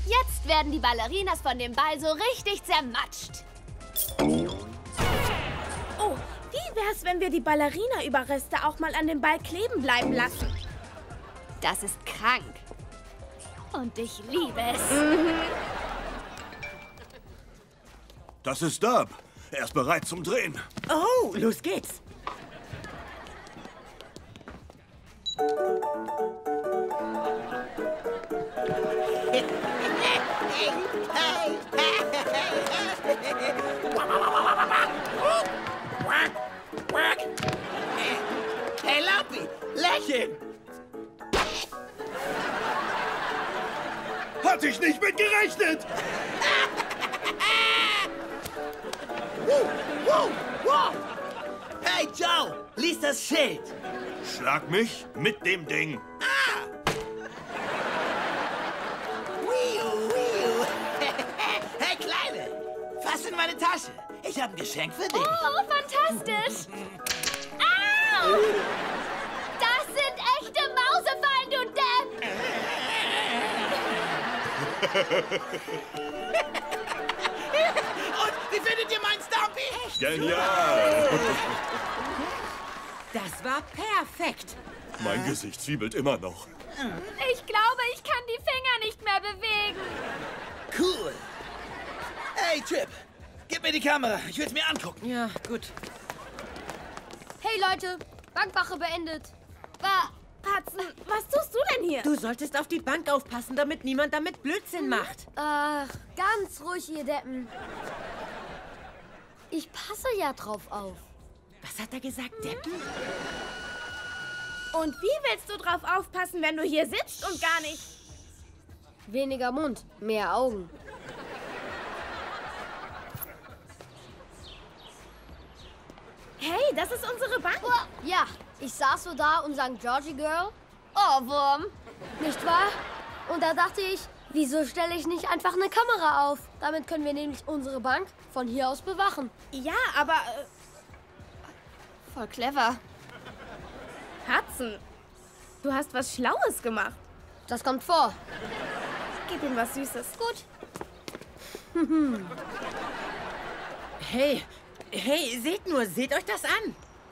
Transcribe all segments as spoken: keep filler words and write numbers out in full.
Jetzt werden die Ballerinas von dem Ball so richtig zermatscht. Oh, wie wär's, wenn wir die Ballerina-Überreste auch mal an dem Ball kleben bleiben lassen? Das ist krank. Und ich liebe es. Mhm. Das ist Dub. Er ist bereit zum Drehen. Oh, los geht's. Hey, Lampi, lächeln! Hatte ich nicht mit gerechnet! Wow, wow, wow. Hey, Joe, lies das Schild. Schlag mich mit dem Ding. Ah! Wiu, wiu. Hey, Kleine, fass in meine Tasche. Ich habe ein Geschenk für dich. Oh, fantastisch. Au! Das sind echte Mausefallen, du Depp! Und wie findet ihr mein Stompy? Genial! Das war perfekt. Mein Gesicht zwiebelt immer noch. Ich glaube, ich kann die Finger nicht mehr bewegen. Cool. Hey, Chip, gib mir die Kamera. Ich will es mir angucken. Ja, gut. Hey, Leute, Bankwache beendet. War... Hudson, was tust du denn hier? Du solltest auf die Bank aufpassen, damit niemand damit Blödsinn macht. Ach, ganz ruhig, ihr Deppen. Ich passe ja drauf auf. Was hat er gesagt, Deppen? Und wie willst du drauf aufpassen, wenn du hier sitzt und gar nicht... Weniger Mund, mehr Augen. Hey, das ist unsere Bank. Oh, ja, ich saß so da und sang Georgie Girl. Ohrwurm, nicht wahr? Und da dachte ich, wieso stelle ich nicht einfach eine Kamera auf? Damit können wir nämlich unsere Bank von hier aus bewachen. Ja, aber... Äh, Voll clever. Hudson, du hast was Schlaues gemacht. Das kommt vor. Gib ihm was Süßes. Gut. Hey, hey, seht nur, seht euch das an.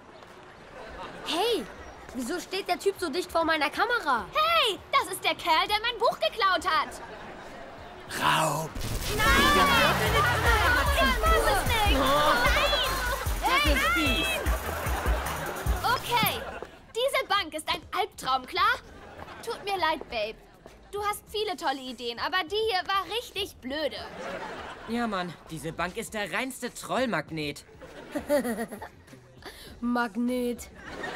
Hey, wieso steht der Typ so dicht vor meiner Kamera? Hey, das ist der Kerl, der mein Buch geklaut hat. Raub. Nein! Ich weiß es nicht! Nein! Das ist fies. Okay, diese Bank ist ein Albtraum, klar? Tut mir leid, Babe. Du hast viele tolle Ideen, aber die hier war richtig blöde. Ja, Mann, diese Bank ist der reinste Trollmagnet. Magnet.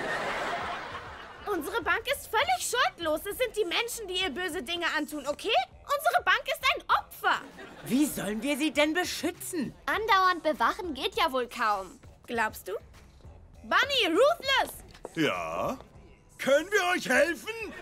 Unsere Bank ist völlig schuldlos. Es sind die Menschen, die ihr böse Dinge antun, okay? Unsere Bank ist ein Opfer. Wie sollen wir sie denn beschützen? Andauernd bewachen geht ja wohl kaum. Glaubst du? Bunny, Ruthless! Ja? Können wir euch helfen?